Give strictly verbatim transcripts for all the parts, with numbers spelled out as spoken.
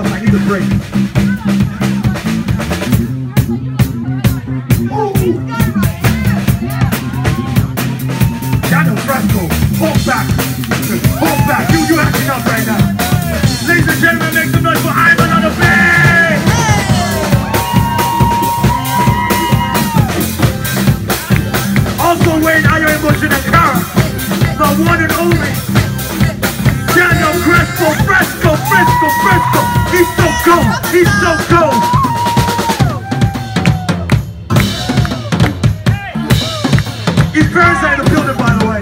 look, I need a break. Daniel Fresco, hold back. Hold back. You, you acting up right now. Ladies and gentlemen, make some noise for Ivan on the beat. Also wearing AyoInMotion and Cara, the one and only Daniel Fresco, Fresco, Fresco, Fresco. He's so cool. He's so cool. His parents are in the building, by the way.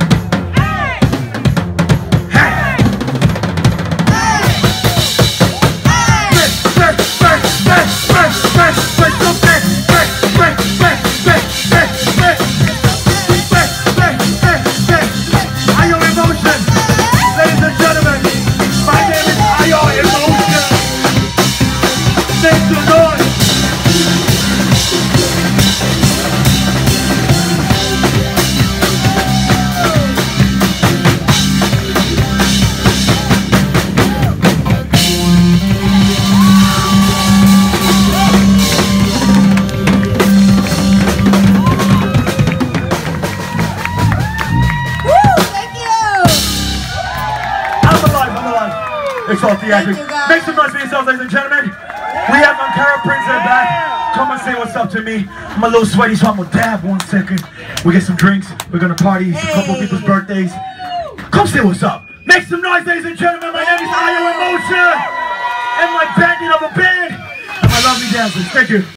It's all theatric. Make some noise for yourselves, ladies and gentlemen. We have Ankara Prince in the back. Come and say what's up to me. I'm a little sweaty, so I'm gonna dab one second. We get some drinks. We're gonna party. It's a couple of people's birthdays. Come say what's up. Make some noise, ladies and gentlemen. My name is AyoInMotion, and my bandit of a band, and my lovely dancers. Thank you.